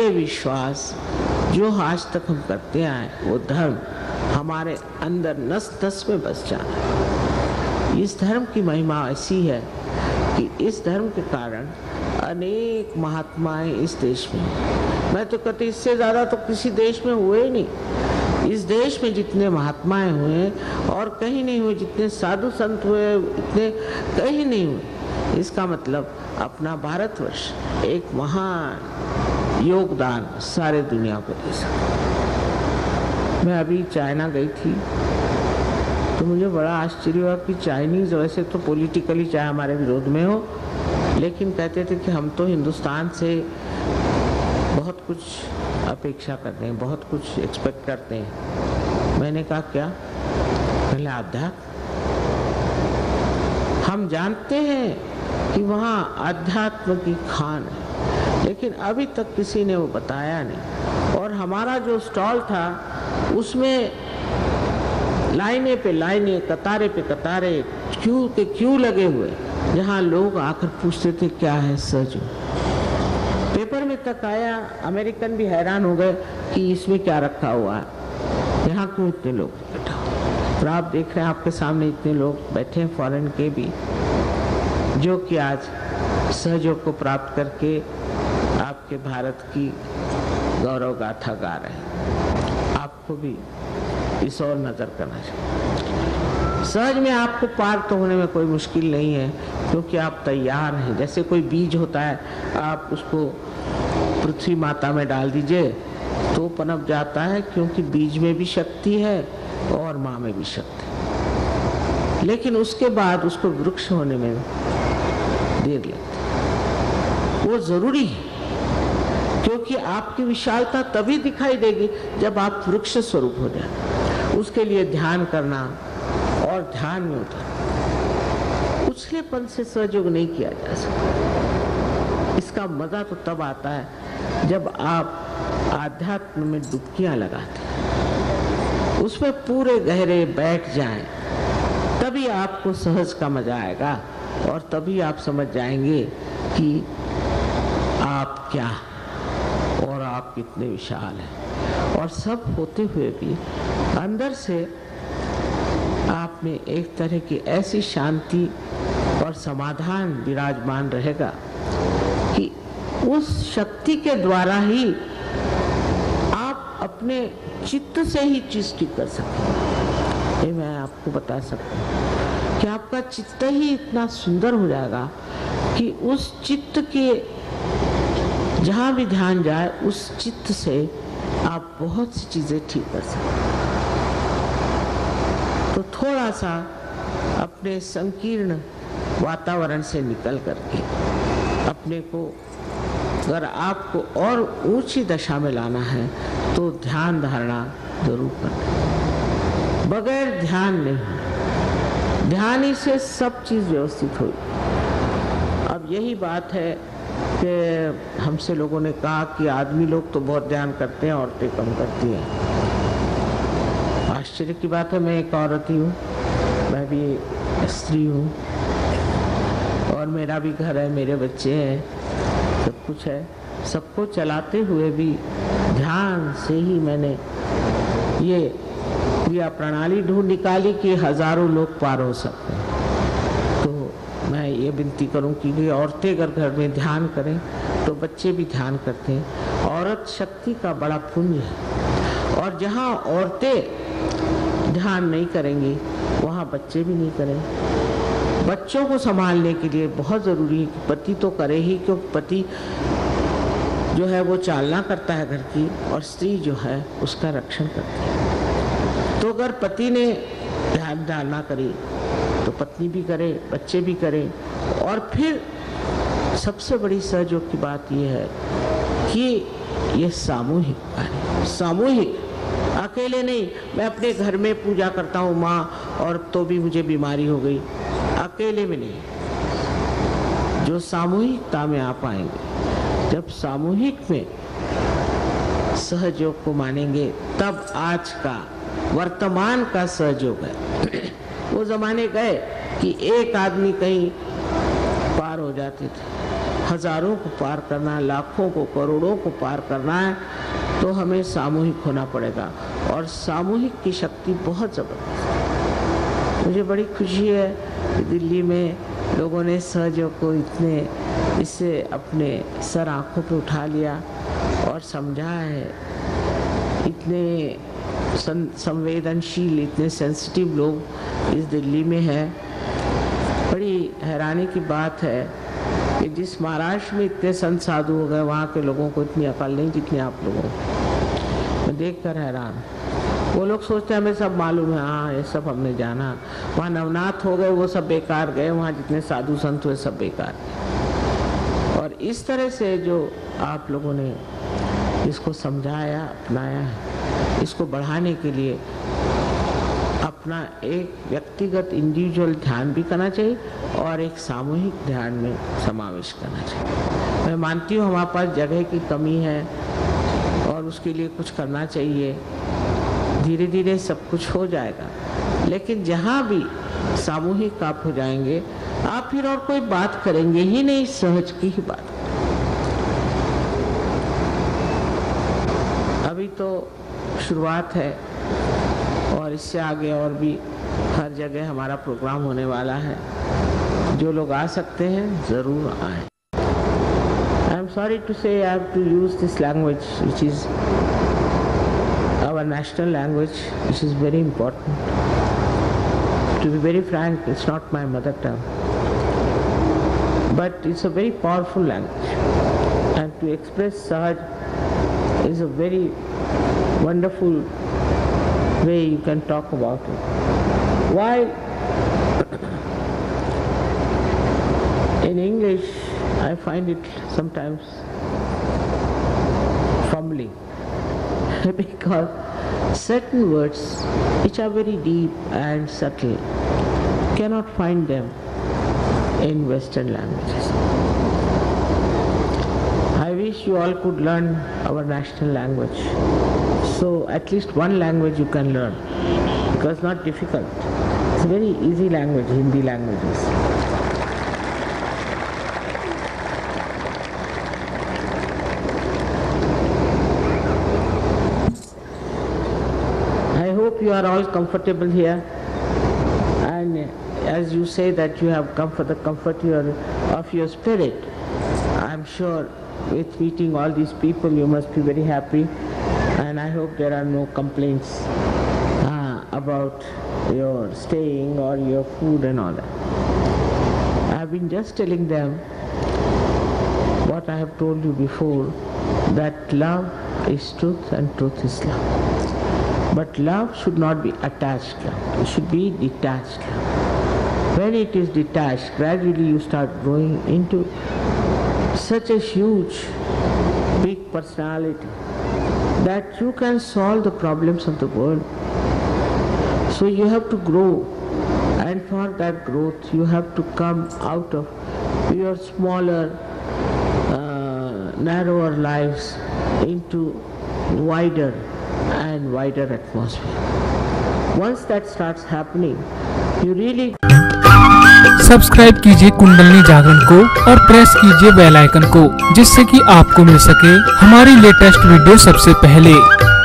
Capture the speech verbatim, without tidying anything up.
ये विश्वास जो आज तक हम करते आए, वो धर्म हमारे अंदर नस नस में बस जाना है। इस धर्म की महिमा ऐसी है कि इस धर्म के कारण अनेक महात्माएं इस देश में, मैं तो कहती इससे ज़्यादा तो किसी देश में हुए ही नहीं। इस देश में जितने महात्माएं हुए और कहीं नहीं हुए, जितने साधु संत हुए इतने कहीं नहीं हुए। इसका मतलब अपना भारतवर्ष एक महान योगदान सारे दुनिया को दे सकता। मैं अभी चाइना गई थी तो मुझे बड़ा आश्चर्य हुआ कि चाइनीज़ वैसे तो पॉलिटिकली चाहे हमारे विरोध में हो, लेकिन कहते थे कि हम तो हिंदुस्तान से बहुत कुछ अपेक्षा करते हैं, बहुत कुछ एक्सपेक्ट करते हैं। मैंने कहा क्या? पहले आध्यात्म। हम जानते हैं कि वहाँ अध्यात्म की खान है, लेकिन अभी तक किसी ने वो बताया नहीं। और हमारा जो स्टॉल था उसमें लाइने पे लाइने, कतारे पे कतारे, क्यू के क्यू लगे हुए, जहाँ लोग आकर पूछते थे क्या है सहयोग। पेपर में तक आया, अमेरिकन भी हैरान हो गए कि इसमें क्या रखा हुआ है, यहाँ क्यों इतने लोग बैठा। और आप देख रहे हैं आपके सामने इतने लोग बैठे हैं फॉरेन के भी, जो कि आज सहयोग को प्राप्त करके आपके भारत की गौरव गाथा गा रहे हैं। आपको भी इस और नजर करना चाहिए। सहज में आपको पार तो होने में कोई मुश्किल नहीं है, क्योंकि आप तैयार हैं। जैसे कोई बीज होता है, आप उसको पृथ्वी माता में डाल दीजिए तो पनप जाता है, क्योंकि बीज में भी शक्ति है और माँ में भी शक्ति। लेकिन उसके बाद उसको वृक्ष होने में देर लगती है। वो जरूरी है, क्योंकि आपकी विशालता तभी दिखाई देगी जब आप वृक्ष स्वरूप हो जाए। उसके लिए ध्यान करना और ध्यान में उतर उछलेपन से सहयोग नहीं किया जा सकता। इसका मजा तो तब आता है जब आप आध्यात्म में डुबकियां लगाते हैं, उसमें पूरे गहरे बैठ जाएं, तभी आपको सहज का मजा आएगा और तभी आप समझ जाएंगे कि आप क्या और आप कितने विशाल हैं। और सब होते हुए भी अंदर से आप में एक तरह की ऐसी शांति और समाधान विराजमान रहेगा कि उस शक्ति के द्वारा ही आप अपने चित्त से ही चीज ठीक कर सकते। ये मैं आपको बता सकता हूँ कि आपका चित्त ही इतना सुंदर हो जाएगा कि उस चित्त के जहाँ भी ध्यान जाए, उस चित्त से आप बहुत सी चीजें ठीक कर सकते। तो थोड़ा सा अपने संकीर्ण वातावरण से निकल करके अपने को, अगर आपको और ऊंची दशा में लाना है तो ध्यान धारणा जरूर करना। बगैर ध्यान नहीं, ध्यान ही से सब चीज व्यवस्थित होगी। अब यही बात है कि हमसे लोगों ने कहा कि आदमी लोग तो बहुत ध्यान करते हैं, औरतें कम करती हैं। आश्चर्य की बात है, मैं एक औरत ही हूँ, मैं भी स्त्री हूँ और मेरा भी घर है, मेरे बच्चे हैं, सब कुछ है। सबको चलाते हुए भी ध्यान से ही मैंने ये क्रिया प्रणाली ढूंढ निकाली कि हजारों लोग पार हो सकते हैं। मैं ये विनती करूं कि औरतें अगर घर में ध्यान करें तो बच्चे भी ध्यान करते हैं। औरत शक्ति का बड़ा पुण्य है, और जहाँ औरतें ध्यान नहीं करेंगी वहाँ बच्चे भी नहीं करेंगे। बच्चों को संभालने के लिए बहुत ज़रूरी है कि पति तो करे ही, क्योंकि पति जो है वो चालना करता है घर की, और स्त्री जो है उसका रक्षण करती है। तो अगर पति ने ध्यान डालना करी तो पत्नी भी करे, बच्चे भी करें। और फिर सबसे बड़ी सहयोग की बात यह है कि ये सामूहिक कार्य, सामूहिक, अकेले नहीं। मैं अपने घर में पूजा करता हूँ माँ, और तो भी मुझे बीमारी हो गई, अकेले में नहीं। जो सामूहिकता में आप आएंगे, जब सामूहिक में सहयोग को मानेंगे, तब आज का वर्तमान का सहयोग है। वो जमाने गए कि एक आदमी कहीं पार हो जाते थे, हजारों को पार करना है, लाखों को, करोड़ों को पार करना है, तो हमें सामूहिक होना पड़ेगा। और सामूहिक की शक्ति बहुत ज़बरदस्त है। मुझे बड़ी खुशी है कि दिल्ली में लोगों ने सहयोग को इतने इससे अपने सर आँखों पे उठा लिया और समझा है। इतने संवेदनशील, इतने सेंसिटिव लोग इस दिल्ली में हैं। बड़ी हैरानी की बात है कि जिस महाराष्ट्र में इतने संत साधु हो गए, वहाँ के लोगों को इतनी अकल नहीं जितनी आप लोगों को। मैं देख कर हैरान। वो लोग सोचते हैं हमें सब मालूम है, हाँ ये सब हमने जाना। वहाँ नवनाथ हो गए, वो सब बेकार गए, वहाँ जितने साधु संत हुए सब बेकार गए। और इस तरह से जो आप लोगों ने इसको समझाया, अपनाया है, इसको बढ़ाने के लिए अपना एक व्यक्तिगत इंडिविजुअल ध्यान भी करना चाहिए और एक सामूहिक ध्यान में समावेश करना चाहिए। मैं मानती हूँ हमारे पास जगह की कमी है और उसके लिए कुछ करना चाहिए। धीरे धीरे सब कुछ हो जाएगा, लेकिन जहाँ भी सामूहिक आप हो जाएंगे, आप फिर और कोई बात करेंगे ही नहीं, सहज की ही बात। अभी तो शुरुआत है और इससे आगे और भी हर जगह हमारा प्रोग्राम होने वाला है। जो लोग आ सकते हैं ज़रूर आएं। I am sorry to say I have to use this language which is our national language, which is very important. To be very frank, it's not my mother tongue, but it's a very powerful language and to express सहज is a very wonderful way you can talk about it. While in English I find it sometimes fumbling because certain words which are very deep and subtle cannot find them in Western languages. I wish you all could learn our national language. So at least one language you can learn, because it's not difficult. It's a very easy language, Hindi languages. I hope you are all comfortable here, and as you say that you have comfort, the comfort your, of your spirit, I'm sure with meeting all these people you must be very happy, and I hope there are no complaints uh, about your staying or your food and all that. I've been just telling them what I have told you before, that love is truth and truth is love. But love should not be attached love, it should be detached love. When it is detached, gradually you start growing into such a huge, big personality that you can solve the problems of the world. So you have to grow, and for that growth you have to come out of your smaller, uh, narrower lives into wider and wider atmosphere. Once that starts happening, you really subscribe कीजिए कुंडलिनी जागरण को और press कीजिए bell icon को, जिससे कि आपको मिल सके हमारी लेटेस्ट वीडियो सबसे पहले।